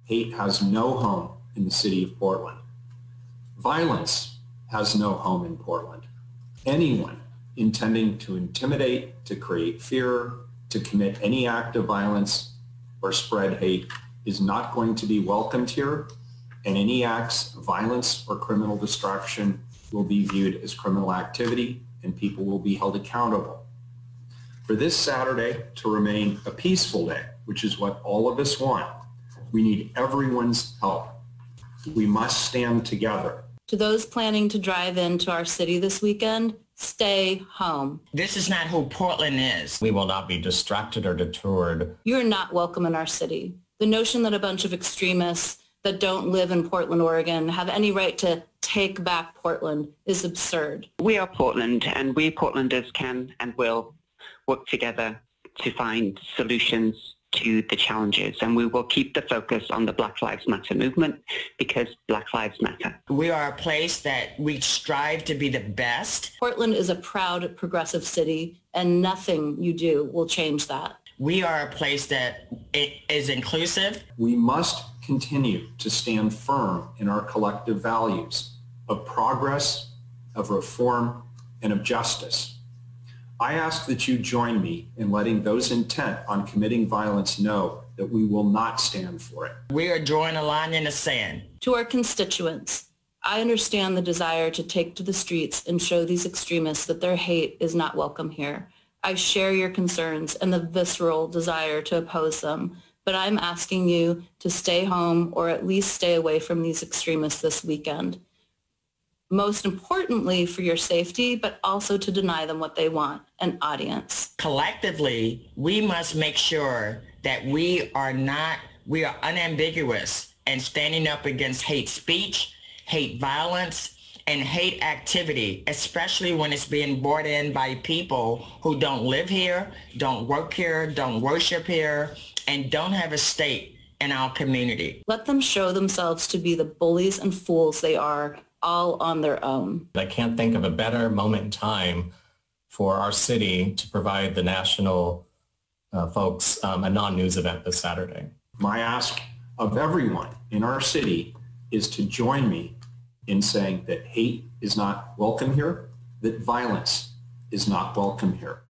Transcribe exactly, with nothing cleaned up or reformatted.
Hate has no home in the city of Portland. Violence has no home in Portland. Anyone intending to intimidate, to create fear, to commit any act of violence or spread hate is not going to be welcomed here, and any acts of violence or criminal destruction will be viewed as criminal activity and people will be held accountable. For this Saturday to remain a peaceful day, which is what all of us want, we need everyone's help. We must stand together. To those planning to drive into our city this weekend, stay home. This is not who Portland is. We will not be distracted or deterred. You're not welcome in our city. The notion that a bunch of extremists that don't live in Portland, Oregon, have any right to take back Portland is absurd. We are Portland, and we Portlanders can and will work together to find solutions to the challenges, and we will keep the focus on the Black Lives Matter movement because Black Lives Matter. We are a place that we strive to be the best. Portland is a proud, progressive city, and nothing you do will change that. We are a place that it is inclusive. We must continue to stand firm in our collective values of progress, of reform, and of justice. I ask that you join me in letting those intent on committing violence know that we will not stand for it. We are drawing a line in the sand. To our constituents, I understand the desire to take to the streets and show these extremists that their hate is not welcome here. I share your concerns and the visceral desire to oppose them, but I'm asking you to stay home or at least stay away from these extremists this weekend. Most importantly for your safety, but also to deny them what they want, an audience. Collectively, we must make sure that we are not, we are unambiguous in standing up against hate speech, hate violence, and hate activity, especially when it's being brought in by people who don't live here, don't work here, don't worship here, and don't have a stake in our community. Let them show themselves to be the bullies and fools they are, all on their own. I can't think of a better moment in time for our city to provide the national uh, folks um, a non-news event this Saturday. My ask of everyone in our city is to join me in saying that hate is not welcome here, that violence is not welcome here.